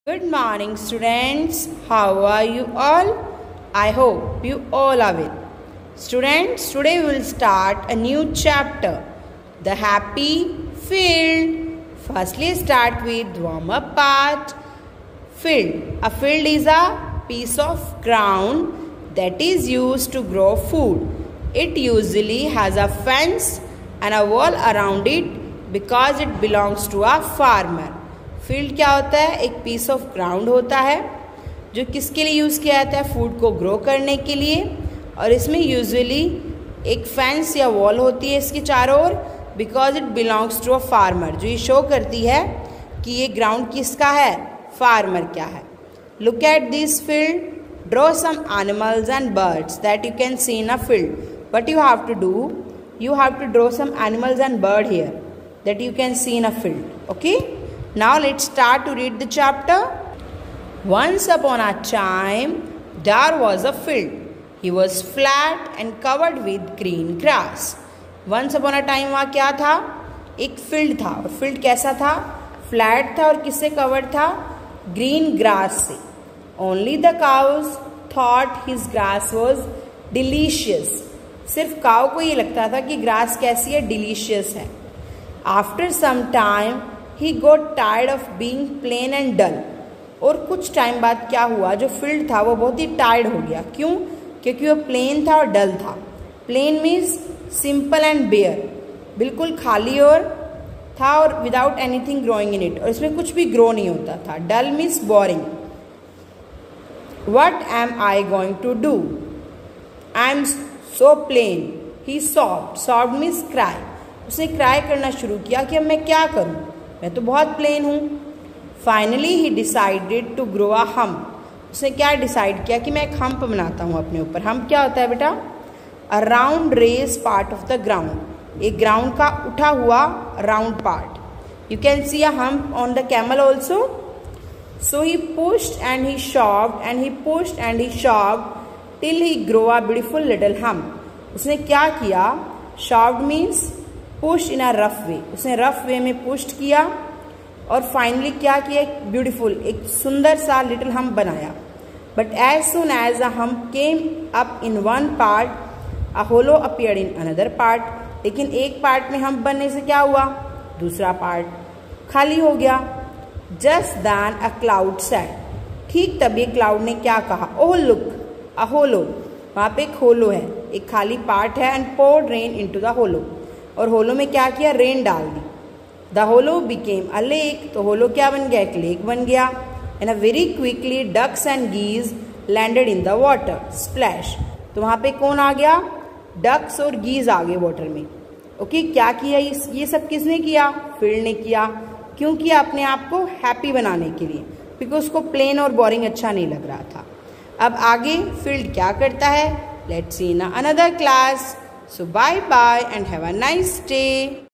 Good morning, students. How are you all? I hope you all are well. Students, today we will start a new chapter, the happy field. Firstly, start with warm-up part. Field. A field is a piece of ground that is used to grow food. It usually has a fence and a wall around it because it belongs to a farmer. Field क्या होता है? एक piece of ground होता है जो किसके लिए use किया जाता है? फूड को ग्रो करने के लिए। और इसमें यूजुअली एक फेंस या वॉल होती है इसके चारों ओर, because it belongs to a farmer, जो ये शो करती है कि ये ग्राउंड किसका है, फार्मर क्या है। Look at this field, draw some animals and birds that you can see in a field. What you have to do, you have to draw some animals and bird here that you can see in a field. Okay. Now let's start to read the chapter. Once upon a time, there was a field. He was flat and covered with green grass. Once upon a time वहाँ क्या था? एक field था. और field कैसा था? Flat था और किससे कवर्ड था? ग्रीन ग्रास से. Only the cows thought his grass was delicious. सिर्फ काऊ को ये लगता था कि ग्रास कैसी है? डिलीशियस है. After some time, he got tired of being plain and dull. और कुछ टाइम बाद क्या हुआ? जो फील्ड था वो बहुत ही टायर्ड हो गया. क्यों? क्योंकि वो प्लेन था और डल था. Plain means simple and bare, बिल्कुल खाली और था और without anything growing in it, और इसमें कुछ भी ग्रो नहीं होता था. Dull means boring. What am I going to do? I am so plain. He sobbed. Sobbed means cry. उसने क्राई करना शुरू किया कि अब मैं क्या करूं, मैं तो बहुत प्लेन हूँ. Finally he decided to grow a hump. उसने क्या डिसाइड किया कि मैं एक हम्प बनाता हूँ अपने ऊपर. हम्प क्या होता है बेटा? A round raised part of the ground. एक ग्राउंड का उठा हुआ round part. You can see a hump on the camel also. So he pushed and he shoved and he pushed and he shoved till he grow a beautiful little hump. उसने क्या किया? Shoved means push in a rough way. उसने rough वे में pushed किया और finally क्या किया? एक ब्यूटीफुल, एक सुंदर सा लिटिल हम्प बनाया. But as soon as a hump came up in one part, a hollow appeared in another part. लेकिन एक पार्ट में हम्प बनने से क्या हुआ? दूसरा पार्ट खाली हो गया. Just then a cloud said. ठीक तभी क्लाउड ने क्या कहा? Oh look a hollow. वहाँ पे एक होलो है, एक खाली पार्ट है. And poured rain into the hollow. और होलो में क्या किया? रेन डाल दी. The hollow became a lake. तो होलो क्या बन गया? एक लेक बन गया. And a very quickly ducks and geese landed in the water. Splash. तो वहाँ पे कौन आ गया? डक्स और गीज आ गए वाटर में. ओके. क्या किया? ये सब किसने किया? फील्ड ने किया. क्यों किया? अपने आप को हैप्पी बनाने के लिए, बिकॉज उसको प्लेन और बोरिंग अच्छा नहीं लग रहा था. अब आगे फील्ड क्या करता है? Let's see in another class. So bye bye and have a nice day.